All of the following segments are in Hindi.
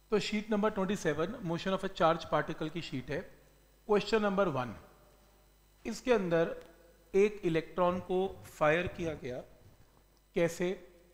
तो sheet number 27 motion of a charge particle की शीट है। क्वेश्चन नंबर 1, इसके अंदर एक इलेक्ट्रॉन को फायर किया गया, कैसे?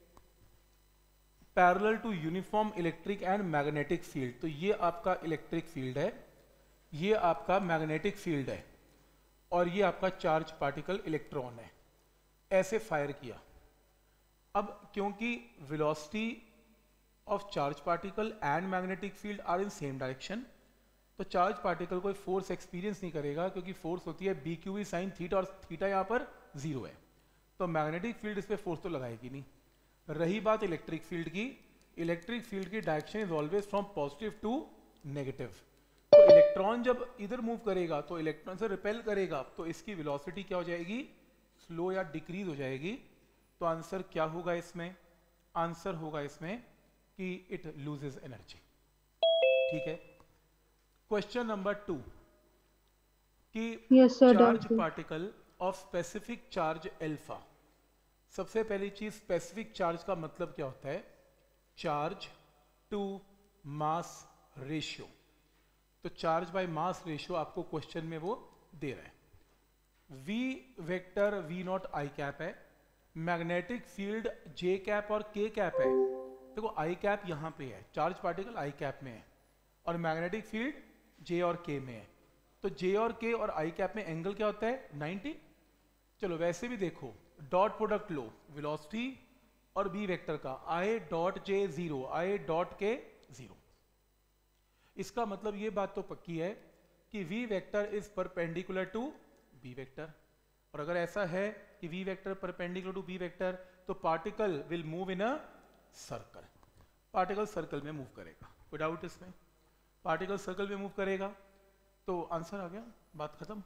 Parallel to uniform electric and magnetic field. तो ये आपका इलेक्ट्रिक फील्ड है, ये आपका मैग्नेटिक फील्ड है, और ये आपका चार्ज पार्टिकल इलेक्ट्रॉन है। ऐसे फायर किया। अब क्योंकि velocity of charge particle and magnetic field are in same direction, तो चार्ज पार्टिकल कोई फोर्स एक्सपीरियंस नहीं करेगा, क्योंकि फोर्स होती है B Q V sine theta, और थीटा यहाँ पर जीरो है, तो मैग्नेटिक फील्ड इस पर फोर्स तो लगाएगी नहीं। रही बात इलेक्ट्रिक फील्ड की, इलेक्ट्रिक फील्ड की direction is always from positive to negative. तो इलेक्ट्रॉन जब इधर मूव करेगा तो इलेक्ट्रॉन से रिपेल करेगा, तो इसकी वेलोसिटी क्या हो जाएगी? स्लो या डिक्रीज हो जाएगी। तो आंसर क्या होगा इसमें? आंसर होगा इसमें कि इट लूजेस एनर्जी। ठीक है। क्वेश्चन नंबर 2 कि charge particle of specific charge alpha. सबसे पहली चीज, स्पेसिफिक चार्ज का मतलब क्या होता है? Charge to mass ratio. तो चार्ज बाय मास रेशियो आपको क्वेश्चन में वो दे रहा है। V vector V not I cap है, मैग्नेटिक फील्ड जे कैप और के कैप है। देखो आई कैप यहां पे है, चार्ज पार्टिकल आई कैप में है, और मैग्नेटिक फील्ड जे और के में है। तो जे और के और आई कैप में एंगल क्या होता है? 90। चलो वैसे भी देखो, डॉट प्रोडक्ट लो, वेलोसिटी और बी वेक्टर का, I dot J zero, I dot K zero. इसका मतलब ये बात तो पक्की है कि V vector is perpendicular to B vector. और अगर ऐसा है कि V vector perpendicular to B vector, तो particle will move in a circle. Particle circle में मूव करेगा, कोई डाउट इसमें? पार्टिकल सर्कल में मूव करेगा, तो आंसर आ गया, बात खत्म।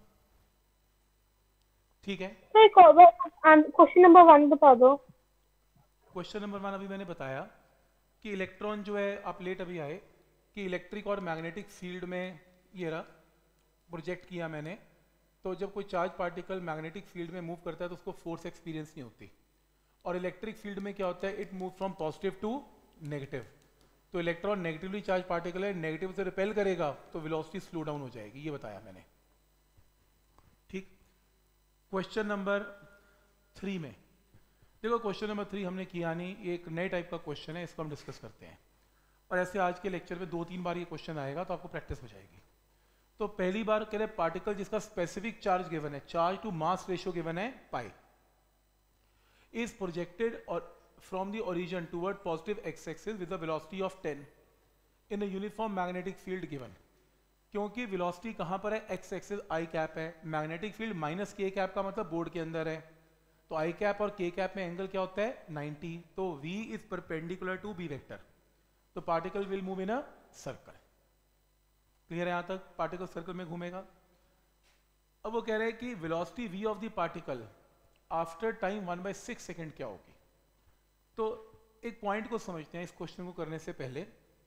ठीक है। क्वेश्चन नंबर 1 बता दो। क्वेश्चन नंबर 1 अभी मैंने बताया कि इलेक्ट्रॉन जो है, आप लेट अभी आए, कि इलेक्ट्रिक और मैग्नेटिक फील्ड में ये रहा प्रोजेक्ट किया मैंने। तो जब कोई चार्ज पार्टिकल मैग्नेटिक फील्ड में मूव करता है तो उसको फोर्स एक्सपीरियंस नहीं होती, और इलेक्ट्रिक फील्ड में क्या होता है? It move from positive to negative. तो इलेक्ट्रॉन नेगेटिवली चार्ज पार्टिकल है, नेगेटिव से रिपेल करेगा, तो वेलोसिटी स्लो डाउन हो जाएगी, ये बताया मैंने। ठीक। क्वेश्चन नंबर 3 में देखो, क्वेश्चन नंबर 3 हमने किया नहीं, ये एक नए टाइप का क्वेश्चन है, इसको हम डिस्कस करते हैं। और ऐसे आज के लेक्चर में 2-3 बार ये क्वेश्चन आएगा, तो आपको प्रैक्टिस हो जाएगी। तो पहली बार कह रहे पार्टिकल जिसका स्पेसिफिक चार्ज गिवन है, charge to mass ratio given है पाई, इज प्रोजेक्टेड और from the origin toward positive x-axis with a velocity of 10 in a uniform magnetic field given। क्योंकि velocity कहां पर है? x-axis i कैप है, magnetic field minus k cap का मतलब बोर्ड के अंदर है, तो i कैप और k कैप में एंगल क्या होता है? 90। तो v is perpendicular to b vector, तो particle will move in a circle. Clear है यहां तक? पार्टिकल सर्कल में घूमेगा। अब वो कह रहे हैं कि velocity v of the particle after time 1/6 second क्या होगी? तो एक पॉइंट को समझते हैं इस क्वेश्चन को करने से पहले,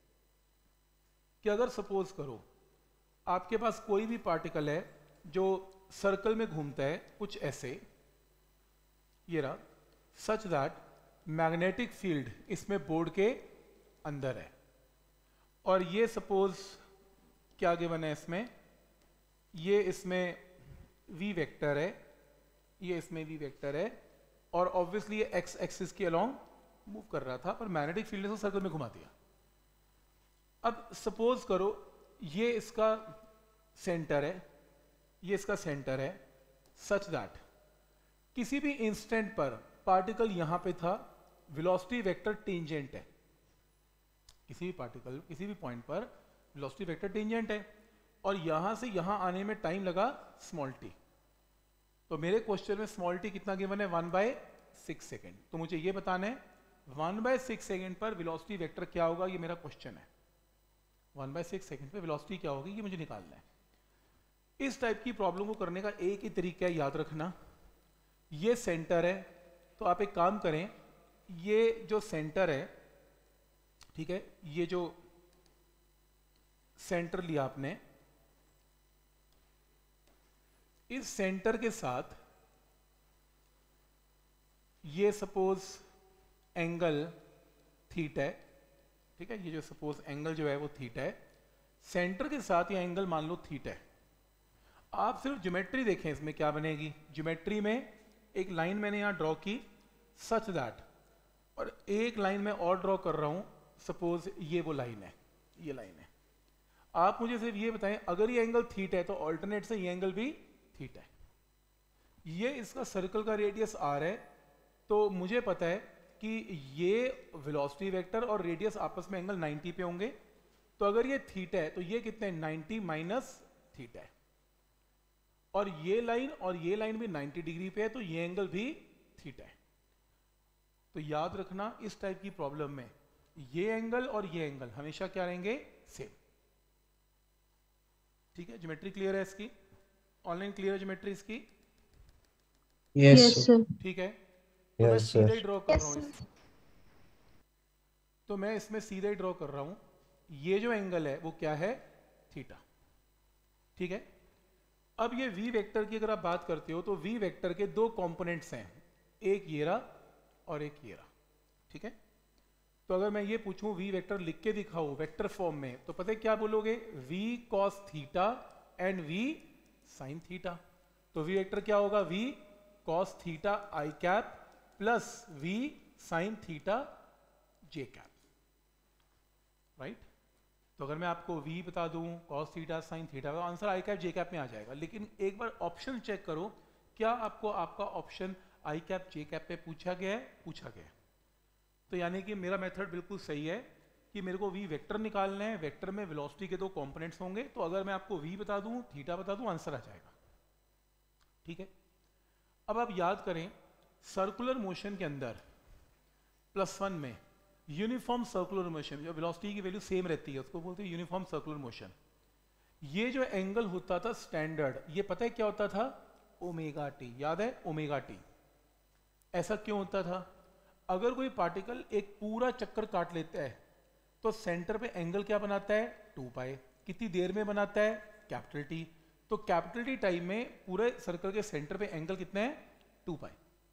कि अगर सपोज करो आपके पास कोई भी पार्टिकल है जो सर्कल में घूमता है, कुछ ऐसे, ये रहा, सच दैट मैग्नेटिक फील्ड इसमें बोर्ड के अंदर है, और ये सपोज क्या गिवन है इसमें? ये इसमें v वेक्टर है, ये इसमें v वेक्टर है, और ऑब्वियसली ये x एक्सिस के अलोंग मूव कर रहा था, पर मैग्नेटिक फील्ड ने तो सर्कल में घुमा दिया। अब सपोज करो ये इसका सेंटर है, ये इसका सेंटर है, सच दैट किसी भी इंस्टेंट पर पार्टिकल यहां पे था, वेलोसिटी वेक्टर टेंजेंट है, किसी भी पार्टिकल किसी भी पॉइंट पर वेलोसिटी वेक्टर टेंजेंट है, और यहां से यहां आने में टाइम लगा स्मॉल टी। तो मेरे क्वेश्चन में स्मॉल टी कितना गिवन है? 1/6 सेकेंड। तो मुझे ये बताना है 1/6 सेकेंड पर वेलोसिटी वेक्टर क्या होगा, ये मेरा क्वेश्चन है। 1/6 सेकेंड पर वेलोसिटी क्या होगी, ये मुझे निकालना है। इस टाइप की प्रॉब्लम को करने का एक ही तरीका है, याद रखना, ये सेंटर है, तो आप एक काम करें, ये जो सेंटर है, ठीक है, ये जो सेंटर लिया आपने, इस सेंटर के साथ ये सपोज एंगल थीटा है, ठीक है, ये जो सपोज एंगल जो है वो थीटा है, सेंटर के साथ ये एंगल मान लो थीटा है। आप सिर्फ ज्योमेट्री देखें इसमें क्या बनेगी। ज्योमेट्री में एक लाइन मैंने यहाँ ड्रॉ की सच दैट, और एक लाइन मैं और ड्रॉ कर रहा हूँ, सपोज ये वो लाइन है, ये लाइन है। आप मुझे सिर्फ ये बताएं, अगर ये एंगल थीटा है तो ऑल्टरनेट से ये एंगल भी थीटा है। ये इसका सर्कल का रेडियस आर है, तो मुझे पता है कि ये वेलोसिटी वेक्टर और रेडियस आपस में एंगल 90 पे होंगे। तो अगर ये थीटा है तो ये कितने 90 माइनस थीटा है, और ये लाइन भी 90 डिग्री पे है, तो ये एंगल भी थीटा है। तो याद रखना इस टाइप की प्रॉब्लम में ये एंगल और ये एंगल हमेशा क्या रहेंगे, सेम। ठीक है, ज्योमेट्री क्लियर है इसकी? ऑनलाइन क्लियर है ज्योमेट्री इसकी? Yes sir. ठीक है, तो मैं यस सीधा ही सर। ड्रॉ कर रहा हूँ तो मैं इसमें सीधा ही ड्रॉ कर रहा हूं। ये जो एंगल है वो क्या है, थीटा। ठीक है, अब ये v वेक्टर की अगर आप बात करते हो तो v वेक्टर के दो कंपोनेंट्स हैं, एक ये रहा और एक ये रहा। ठीक है, तो अगर मैं ये पूछूं v वेक्टर लिख के दिखाऊं वेक्टर फॉर्म में, तो पता है क्या बोलोगे, v cos theta and v sin theta. तो v वेक्टर क्या होगा, v cos theta i cap plus v sin theta j cap. Right, तो अगर मैं आपको v बता दूं, cos थीटा sin थीटा, तो answer i cap j cap में आ जाएगा। लेकिन एक बार ऑप्शन चेक करो, क्या आपको आपका option i cap j cap पे पूछा गया है? पूछा गया है। तो यानी कि मेरा मेथड बिल्कुल सही है कि मेरे को v वेक्टर निकालना है, वेक्टर में वेलोसिटी के दो कंपोनेंट्स होंगे, तो अगर मैं आपको v बता दूं, थीटा बता दूं, आंसर आ जाएगा। ठीक है, अब आप याद करें सर्कुलर मोशन के अंदर +1 में यूनिफॉर्म सर्कुलर मोशन, जो वेलोसिटी की वैल्यू सेम रहती है उसको बोलते हैं यूनिफॉर्म सर्कुलर मोशन। ये जो एंगल होता था स्टैंडर्ड, ये पता है क्या होता था, ओमेगा टी। याद है ओमेगा टी? ऐसा क्यों होता था, अगर कोई पार्टिकल एक पूरा चक्कर काट लेता है तो सेंटर पे एंगल क्या बनाता है, 2 पाई। कितनी देर में बनाता है, कैपिटल टी। तो कैपिटल टी टाइम में पूरे सर्कल के सेंटर पे एंगल कितना है, 2 पाई।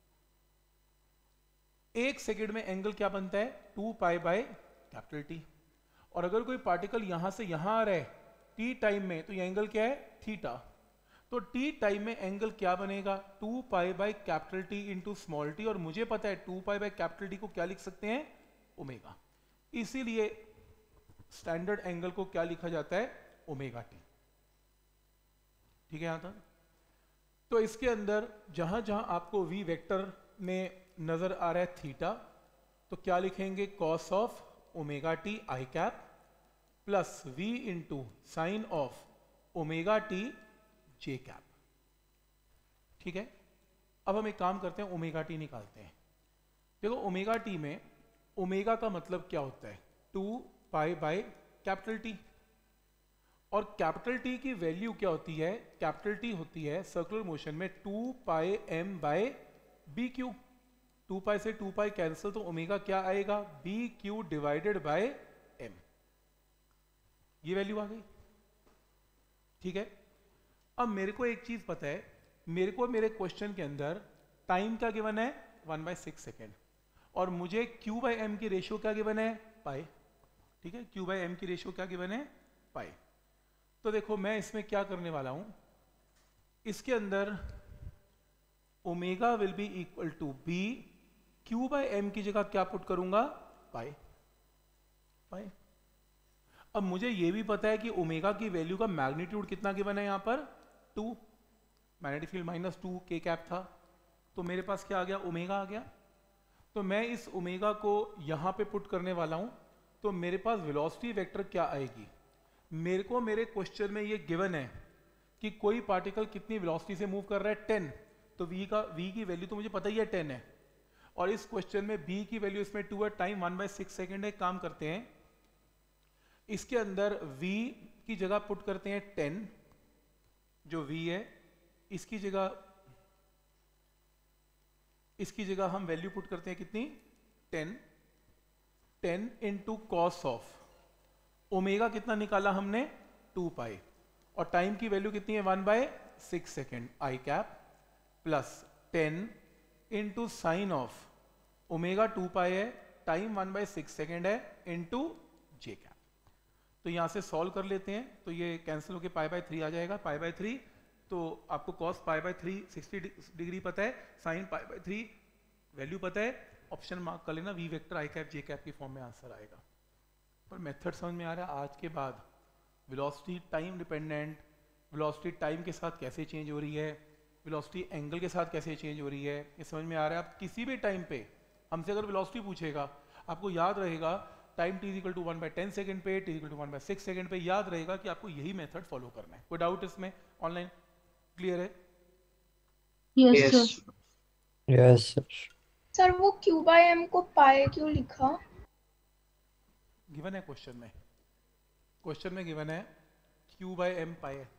1 सेकेंड में एंगल क्या बनता है, 2 पाई बाय कैपिटल टी। और अगर कोई पार्टिकल यहां से यहां आ रहा है टी टाइम में, तो ये एंगल क्या है, थीटा। तो टी टाइम में एंगल क्या बनेगा, 2 pi by capital T into small T. और मुझे पता है 2 पाई बाय कैपिटल टी को क्या लिख सकते हैं, ओमेगा। इसीलिए स्टैंडर्ड एंगल को क्या लिखा जाता है, ओमेगा टी। ठीक है यहां तक? तो इसके अंदर जहां जहां आपको v वेक्टर में नजर आ रहा है थीटा, तो क्या लिखेंगे, cos of omega T I cap plus v into sine of omega T J cap. ठीक है, अब हम एक काम करते हैं, ओमेगा टी निकालते हैं। देखो ओमेगा टी में ओमेगा का मतलब क्या होता है, 2 पाई बाय कैपिटल टी। और कैपिटल टी की वैल्यू क्या होती है, कैपिटल टी होती है सर्कुलर मोशन में 2 pi M by B Q. 2 pi से 2 पाई कैंसिल, तो ओमेगा क्या आएगा, B Q divided by M. ये वैल्यू आ गई। ठीक है, अब मेरे को एक चीज पता है, मेरे को मेरे क्वेश्चन के अंदर टाइम क्या गिवन है, 1/6 सेकेंड, और मुझे q बाय एम की रेशियो क्या गिवन है, पाई। ठीक है, q बाय एम की रेशियो क्या गिवन है, पाई। तो देखो मैं इसमें क्या करने वाला हूं, इसके अंदर omega will be equal to B, q by M की जगह क्या पुट करूंगा, पाई। पाई। अब मुझे यह भी पता है कि ओमेगा की वैल्यू का मैग्नीट्यूड कितना गिवन है, यहां पर 2, मैग्नेटिक फील्ड -2 के कैप था, तो मेरे पास क्या आ गया, ओमेगा आ गया। तो मैं इस ओमेगा को यहां पे पुट करने वाला हूं, तो मेरे पास वेलोसिटी वेक्टर क्या आएगी, मेरे को मेरे क्वेश्चन में ये गिवन है कि कोई पार्टिकल कितनी वेलोसिटी से मूव कर रहा है, 10। तो v की वैल्यू तो मुझे पता ही है 10 है, और इस क्वेश्चन में b की वैल्यू इसमें 2 है, टाइम 1/6 सेकेंड है। काम करते हैं, इसके अंदर v की जगह पुट करते हैं 10, जो v है, इसकी जगह हम वैल्यू पुट करते हैं कितनी, 10 इंटू कॉस ऑफ ओमेगा कितना निकाला हमने, 2 पाई, और टाइम की वैल्यू कितनी है, 1/6 second I cap plus 10 into sine of omega 2 pi है, टाइम 1/6 सेकेंड है, इंटू जे कैप। तो यहाँ से सॉल्व कर लेते हैं, तो ये कैंसिल होकर पाई बाय 3 आ जाएगा, पाई बाय 3। तो आपको कॉस पाई बाय 3 60 डिग्री पता है, साइन पाई बाय 3 वैल्यू पता है, ऑप्शन मार्क कर लेना, V vector I cap J cap की फॉर्म में आंसर आएगा। पर मेथड समझ में आ रहा है? आज के बाद velocity time dependent, velocity time के साथ कैसे चेंज हो रही है, वेलोसिटी एंगल के साथ कैसे चेंज हो रही है, ये समझ में आ रहा है? आप किसी भी टाइम पे हमसे अगर वेलोसिटी पूछेगा, आपको याद रहेगा time t equal to 1/10 second पे, t इक्वल टू 1/6 सेकंड पे, याद रहेगा कि आपको यही मेथड फॉलो करना है। कोई डाउट इसमें? ऑनलाइन क्लियर है? Yes, sir. Yes, sir. Sir वो Q by M को पाए क्यों लिखा? गिवन है क्वेश्चन में, क्वेश्चन में गिवन है Q by M पाई है।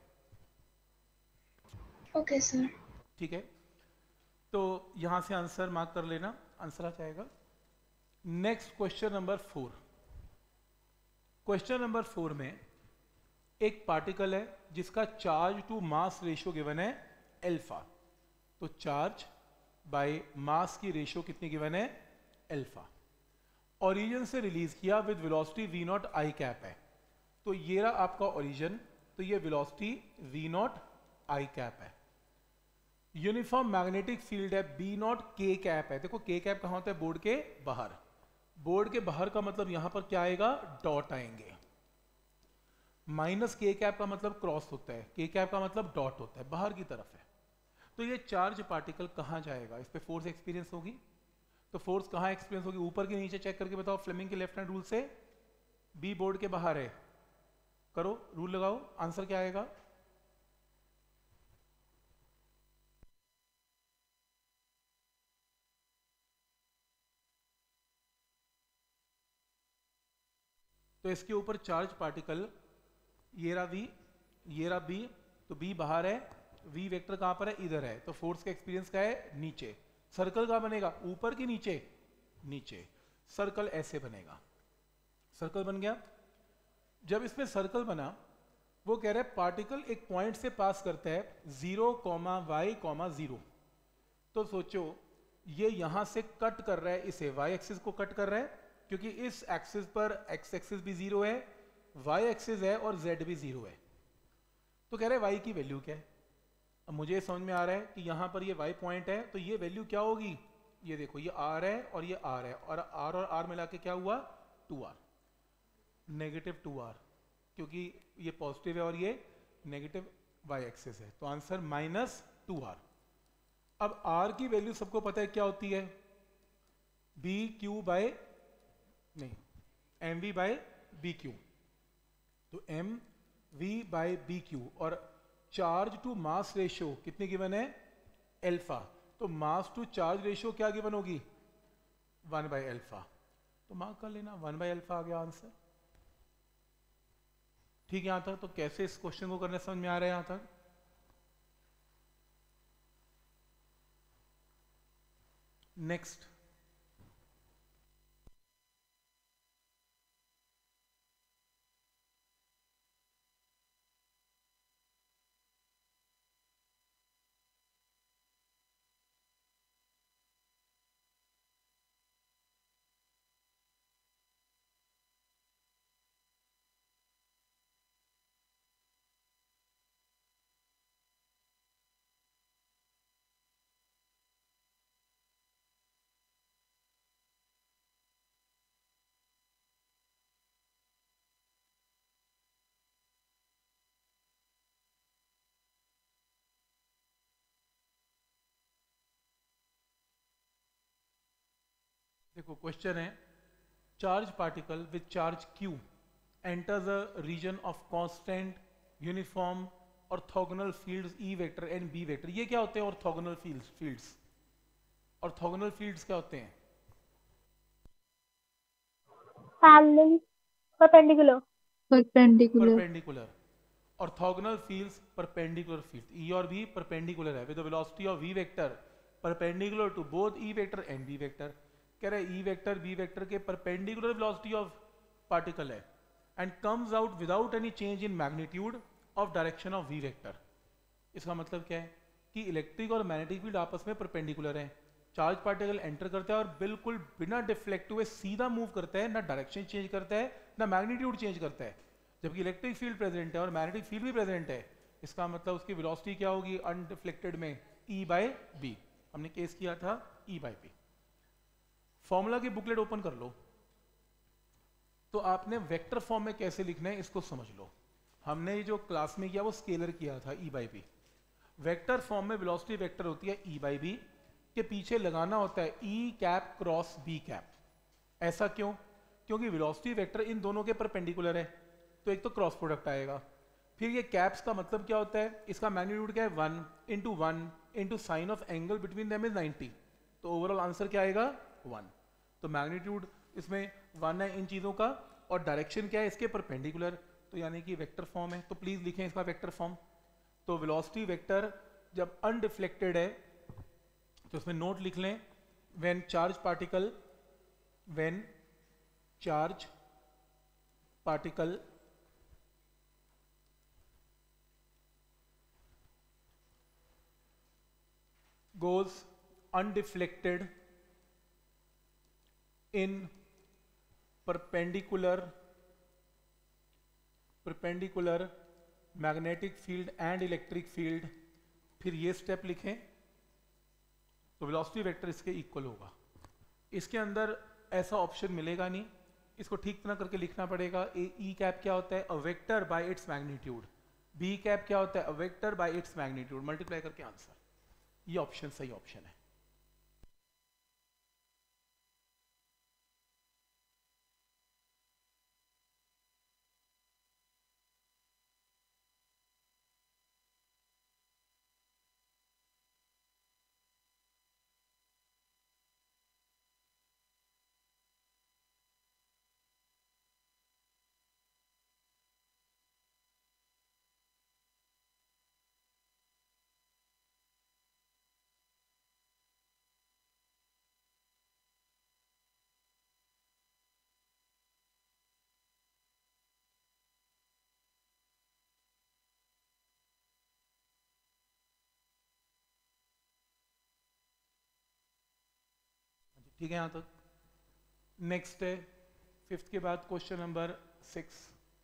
Okay sir. ठीक है, तो यहां से आंसर मार्क कर लेना, आंसर आ जाएगा। Next question number 4। Question number 4 में एक पार्टिकल है जिसका charge to mass ratio given है अल्फा। तो चार्ज बाय मास की रेशियो कितनी गिवन है? अल्फा। ओरिजिन से रिलीज किया with velocity v not I cap है। तो ये रहा आपका ओरिजिन, तो ये velocity v not I cap है। यूनिफॉर्म मैग्नेटिक फील्ड है b नॉट k कैप है। देखो k कैप कहाँ होता है? बोर्ड के बाहर। बोर्ड के बाहर का मतलब यहां पर क्या आएगा? डॉट आएंगे। माइनस k कैप का मतलब क्रॉस होता है, k कैप का मतलब डॉट होता है, बाहर की तरफ है। तो ये चार्ज पार्टिकल कहां जाएगा? इस पे फोर्स एक्सपीरियंस होगी। तो फोर्स कहां एक्सपीरियंस होगी? ऊपर के नीचे चेक करके बताओ। फ्लेमिंग के लेफ्ट हैंड रूल से बी बोर्ड के बाहर है, करो रूल लगाओ, आंसर क्या आएगा? तो इसके ऊपर चार्ज पार्टिकल, ये रहा v, ये रहा b, तो b बाहर है, v वेक्टर कहां पर है? इधर है। तो फोर्स का एक्सपीरियंस क्या है? नीचे। सर्कल कहां बनेगा? ऊपर की नीचे? नीचे। सर्कल ऐसे बनेगा। सर्कल बन गया। जब इसमें सर्कल बना, वो कह रहा है पार्टिकल एक पॉइंट से पास करता है 0,y,0। तो सोचो ये यहां से कट कर रहा है, इसे y एक्सिस को कट कर रहा है, क्योंकि इस एक्सिस पर x एक्सिस भी 0 है, y एक्सिस है और z भी 0 है। तो कह रहे हैं y की वैल्यू क्या है? अब मुझे समझ में आ रहा है कि यहां पर ये y पॉइंट है, तो ये वैल्यू क्या होगी? ये देखो, ये r है और ये r है, और r मिला के क्या हुआ? 2r, नेगेटिव 2r, क्योंकि ये पॉजिटिव है और ये नेगेटिव y एक्सिस है। तो आंसर -2r। अब r की वैल्यू सबको पता है क्या होती है? mv by bq। तो mv बाय bq, और चार्ज टू मास रेशियो कितनी गिवन है? अल्फा। तो मास टू चार्ज रेशियो क्या गिवन होगी? 1/अल्फा। तो मार्क कर लेना, 1/अल्फा आ गया आंसर। ठीक है यहां तक? तो कैसे इस क्वेश्चन को करने समझ में आ रहा है यहां तक? नेक्स्ट, देखो क्वेश्चन है, charge particle with charge q enters a region of constant uniform orthogonal fields E vector and B vector। ये क्या होते हैं orthogonal fields? orthogonal fields क्या होते हैं? Parallel, perpendicular. Perpendicular. orthogonal fields perpendicular fields, E और B perpendicular है with the velocity of V vector perpendicular to both E vector and B vector। कह रहे हैं E वेक्टर B वेक्टर के परपेंडिकुलर वेलोसिटी ऑफ पार्टिकल है and comes out without any change in magnitude of direction of V vector. इसका मतलब क्या है? कि इलेक्ट्रिक और मैग्नेटिक फील्ड आपस में परपेंडिकुलर हैं, चार्ज पार्टिकल एंटर करता है और बिल्कुल बिना डिफ्लेक्ट हुए सीधा मूव करता है, ना डायरेक्शन चेंज करता है ना मैग्नीट्यूड चेंज करता है, जबकि इलेक्ट्रिक फील्ड प्रेजेंट है और मैग्नेटिक फील्ड भी प्रेजेंट है। इसका मतलब उसकी वेलोसिटी क्या होगी अनडिफ्लेक्टेड में, E/b। हमने केस किया था E/b। फॉर्मूला की बुकलेट ओपन कर लो, तो आपने वेक्टर फॉर्म में कैसे लिखना है इसको समझ लो। हमने जो क्लास में किया वो स्केलर किया था E/b। वेक्टर फॉर्म में वेलोसिटी वेक्टर होती है E/b, के पीछे लगाना होता है E × B। ऐसा क्यों? क्योंकि वेलोसिटी वेक्टर इन दोनों के परपेंडिकुलर है, तो एक तो क्रॉस प्रोडक्ट आएगा। फिर ये कैप्स का मतलब क्या होता है, इसका मैग्नीट्यूड क्या है 1 × sine of angle between them is 90, तो ओवरऑल आंसर क्या आएगा 1। तो मैग्नीट्यूड इसमें 1 है इन चीज़ों का, और डायरेक्शन क्या है इसके परपेंडिकुलर, तो यानी कि वेक्टर फॉर्म है। तो प्लीज़ लिखें इसका वेक्टर फॉर्म। तो वेलोसिटी वेक्टर जब अनडिफ्लेक्टेड है तो उसमें नोट लिख लें, when charge particle goes undeflected in perpendicular magnetic field and electric field, फिर ये स्टेप लिखें तो वेलोसिटी वेक्टर इसके इक्वल होगा। इसके अंदर ऐसा ऑप्शन मिलेगा नहीं, इसको ठीक तरह करके लिखना पड़ेगा। E कैप क्या होता है, a vector by its magnitude. B cap क्या होता है, a vector by its magnitude, multiply करके आंसर। ये ऑप्शन सही ऑप्शन है। ठीक है यहाँ तक। नेक्स्ट है 5th के बाद क्वेश्चन नंबर 6।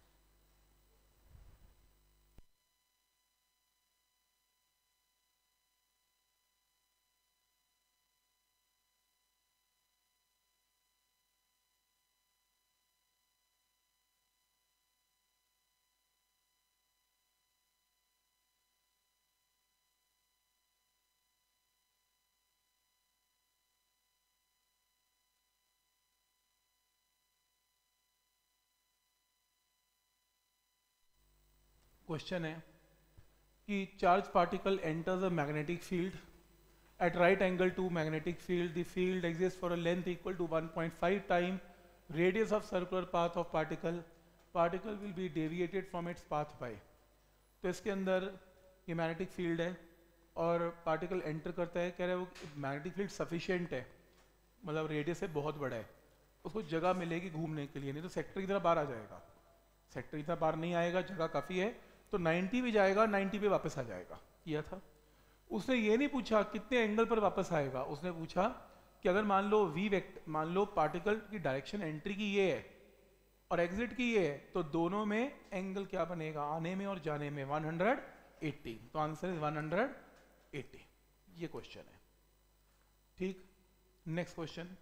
क्वेश्चन है कि charge particle enters a magnetic field at right angle to magnetic field. The field exists for a length equal to 1.5 times radius of circular path of particle. Particle will be deviated from its path by. तो इसके अंदर ये मैग्नेटिक फील्ड है और पार्टिकल एंटर करता है, कह रहे हैं वो मैग्नेटिक फील्ड सफिशिएंट है, मतलब रेडियस से बहुत बड़ा है, उसको जगह मिलेगी घूमने के लिए, नहीं तो सेक्टर की तरह बाहर आ जाएगा। सेक्टर की तरह बाहर नहीं आएगा, जगह काफ़ी है, तो 90 भी जाएगा, 90 पे वापस आ जाएगा। किया था उसने ये नहीं पूछा कितने एंगल पर वापस आएगा, उसने पूछा कि अगर मान लो मान लो पार्टिकल की डायरेक्शन एंट्री की ये है और एग्जिट की ये है, तो दोनों में एंगल क्या बनेगा, आने में और जाने में 180। तो आंसर इज 180। ये क्वेश्चन है। ठीक, next question.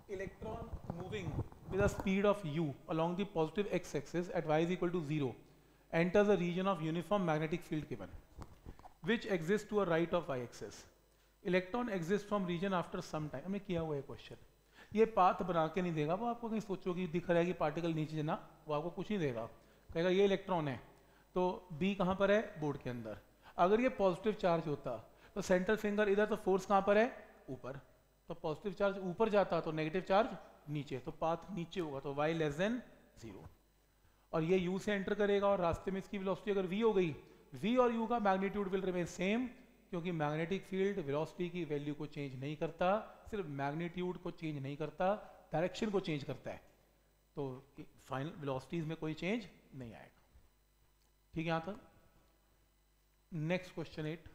electron moving with a speed of u along the positive x-axis at y is equal to 0 enters a region of uniform magnetic field given, which exists to a right of y-axis. Electron exists from region after some time. हमने किया हुआ है क्वेश्चन. ये पाथ बना के नहीं देगा वो आपको, कहीं सोचो कि दिख रहा है कि पार्टिकल नीचे ना, वो आपको कुछ नहीं देगा. कहेगा ये इलेक्ट्रॉन है, तो बी कहाँ पर है, बोर्ड के अंदर. अगर ये पॉजिटिव चार्ज होता तो सेंट्रल फिंगर इधर, तो फोर्स कहाँ पर है, ऊपर. तो पॉजिटिव चार्ज ऊपर जाता तो नेगेटिव चार्ज नीचे, तो पाथ नीचे होगा, तो y लेस देन 0. और ये u से एंटर करेगा और रास्ते में इसकी वेलोसिटी अगर v हो गई, v और u का मैग्नीट्यूड विल रिमेन सेम, क्योंकि मैग्नेटिक फील्ड वेलोसिटी की वैल्यू को चेंज नहीं करता, सिर्फ मैग्नीट्यूड को चेंज नहीं करता, डायरेक्शन को चेंज करता है. तो फाइनल वेलोसिटीज में कोई चेंज नहीं आएगा. ठीक है यहाँ तक. Next question 8.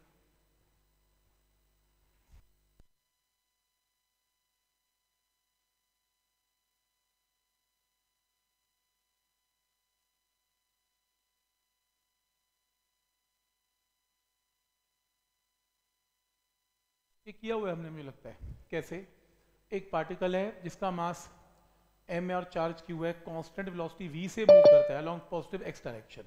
ये किया हुआ है हमने, मुझे लगता है. कैसे? एक पार्टिकल है जिसका मास m है और चार्ज q है, कांस्टेंट वेलोसिटी v से मूव करता है अलोंग पॉजिटिव x डायरेक्शन.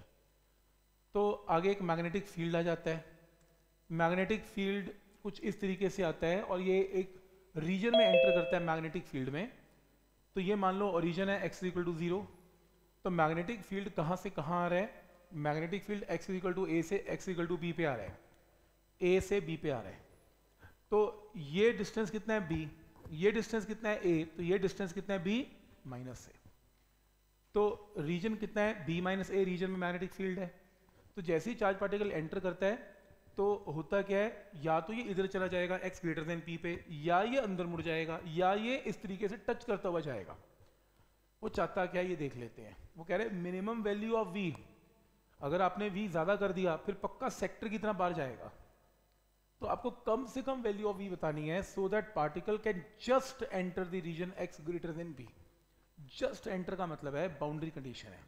तो आगे एक मैग्नेटिक फील्ड आ जाता है. मैग्नेटिक फील्ड कुछ इस तरीके से आता है और ये एक रीजन में एंटर करता है मैग्नेटिक फील्ड में. तो ये मान लो ओरिजिन है x इक्वल टू 0. तो मैग्नेटिक फील्ड कहाँ से कहाँ आ रहा है, magnetic field x equal to a से x इक्वल टू b पे आ रहा है, a से b पे आ रहा है. तो ये डिस्टेंस कितना है b, ये डिस्टेंस कितना है a, तो ये डिस्टेंस कितना है b माइनस a. तो रीजन कितना है b माइनस a, रीजन में मैग्नेटिक फील्ड है. तो जैसे ही चार्ज पार्टिकल एंटर करता है तो होता क्या है, या तो ये इधर चला जाएगा x ग्रेटर देन p पे, या ये अंदर मुड़ जाएगा, या ये इस तरीके से टच करता हुआ जाएगा. वो चाहता क्या है ये देख लेते हैं. वो कह रहे हैं मिनिमम वैल्यू ऑफ v, अगर आपने v ज्यादा कर दिया फिर पक्का सेक्टर की तरह बाहर जाएगा. तो आपको कम से कम वैल्यू ऑफ v बतानी है, so that particle can just enter the region x greater than b. Just enter का मतलब है बाउंड्री कंडीशन है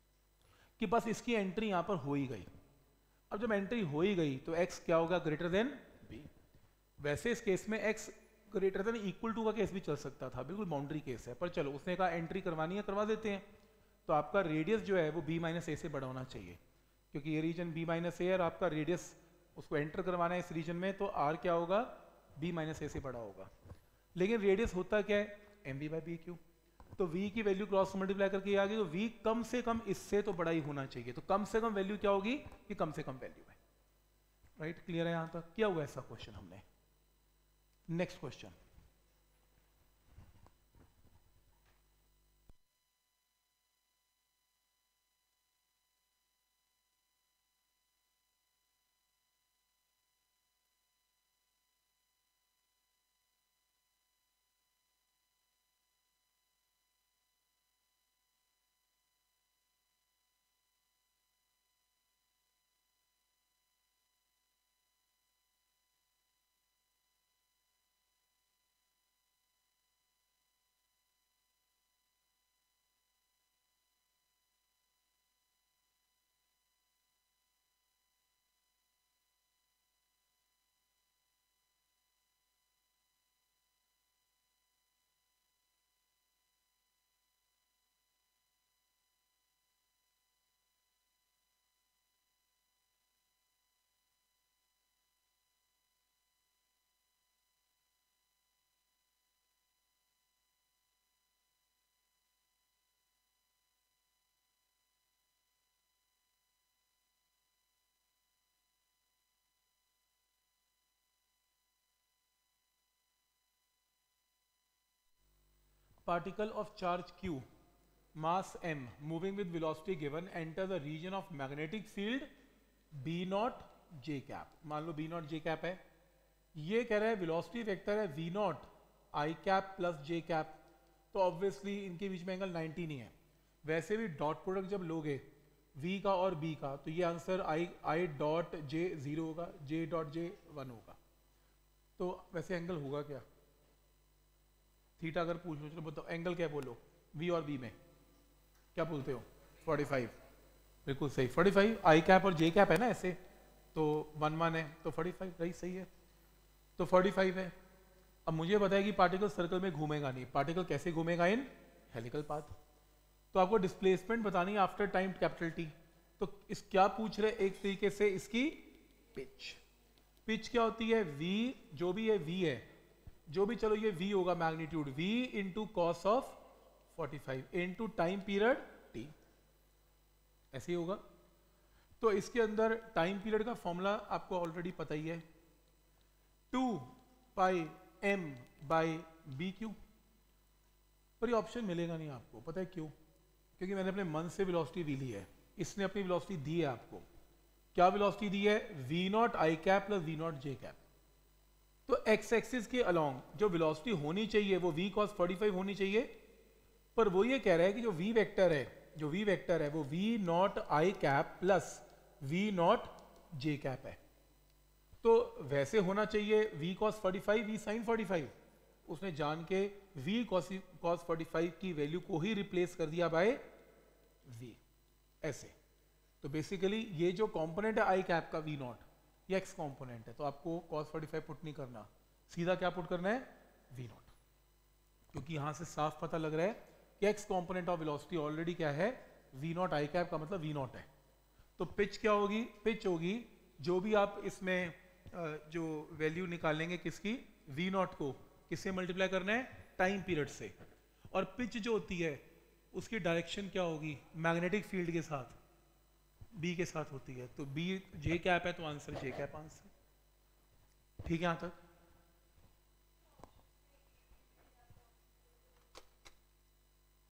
कि बस इसकी एंट्री यहां पर हो ही गई. अब जब एंट्री हो ही गई तो x क्या होगा, ग्रेटर देन b. वैसे इस केस में x greater than equal to का केस भी चल सकता था, बिल्कुल बाउंड्री केस है, पर चलो उसने कहा एंट्री करवानी है, करवा देते हैं. तो आपका रेडियस जो है वो b माइनस ए से बड़ा होना चाहिए, क्योंकि ये रीजन b माइनस ए और आपका रेडियस उसको एंटर करवाना है इस रीजन में, तो r क्या होगा, b माइनस ए से बड़ा होगा. लेकिन रेडियस होता क्या है, mv बाई बी क्यू. तो v की वैल्यू क्रॉस मल्टीप्लाई करके आ गई, तो v कम से कम इससे तो बड़ा ही होना चाहिए. तो कम से कम वैल्यू क्या होगी, कि कम से कम वैल्यू है. राइट, क्लियर है यहाँ तक. क्या हुआ ऐसा क्वेश्चन हमने. Next question. Particle of charge q, mass m, moving with velocity given, enter the region of magnetic field b naught j cap. मान लो b naught j cap है, ये कह रहा है velocity वेक्टर है v naught i cap plus j cap. तो ऑब्वियसली इनके बीच में एंगल 90 नहीं है. वैसे भी डॉट प्रोडक्ट जब लोगे v का और b का, तो ये आंसर i डॉट j 0 होगा, j डॉट j 1 होगा. तो वैसे एंगल होगा क्या, थीटा अगर पूछ लो, चलो बताओ एंगल क्या बोलो, v और b में क्या बोलते हो, 45. बिल्कुल सही, 45. आई कैप और जे कैप है ना ऐसे, तो 1 1 है, तो 45 राइट, सही है. तो 45 है. अब मुझे पता है कि पार्टिकल सर्कल में घूमेगा नहीं, पार्टिकल कैसे घूमेगा? In helical path. तो आपको डिस्प्लेसमेंट बतानी है आफ्टर टाइम कैपिटल टी। तो इस क्या पूछ रहे एक तरीके से इसकी पिच। पिच क्या होती है? v, जो भी है v है, जो भी, चलो ये v होगा magnitude, v into cos of 45 into time period t, ऐसे ही होगा। तो इसके अंदर टाइम पीरियड का फॉर्मूला आपको ऑलरेडी पता ही है, 2 pi m by B q. पर ये ऑप्शन मिलेगा नहीं आपको, पता है क्यों? क्योंकि मैंने अपने मन से वेलोसिटी वी ली है, इसने अपनी वेलोसिटी दी है आपको। क्या वेलोसिटी दी है? v not I cap plus v naught j cap. तो x एक्सिस के अलोंग जो वेलोसिटी होनी चाहिए वो v cos 45 होनी चाहिए, पर वो ये कह रहा है कि जो v वेक्टर है, जो v वेक्टर है वो v not I cap plus v naught j cap है। तो वैसे होना चाहिए v cos 45 v sin 45, उसने जान के v cos 45 की वैल्यू को ही रिप्लेस कर दिया बाय v, ऐसे। तो बेसिकली ये जो कंपोनेंट है आई कैप का v नॉट, ये x कंपोनेंट है, तो आपको cos 45 पुट नहीं करना, सीधा क्या पुट करना है? v naught. क्योंकि यहां से साफ पता लग रहा है कि x component of velocity already क्या है? v नॉट आई कैप का मतलब v नॉट है। तो पिच क्या होगी? पिच होगी जो भी आप इसमें जो वैल्यू निकालेंगे किसकी, v नॉट को किससे मल्टीप्लाई करना है? टाइम पीरियड से। और पिच जो होती है उसकी डायरेक्शन क्या होगी? मैग्नेटिक फील्ड के साथ, b के साथ होती है। तो b जे कैप है तो आंसर जे कैप आंसर। ठीक है यहां तक?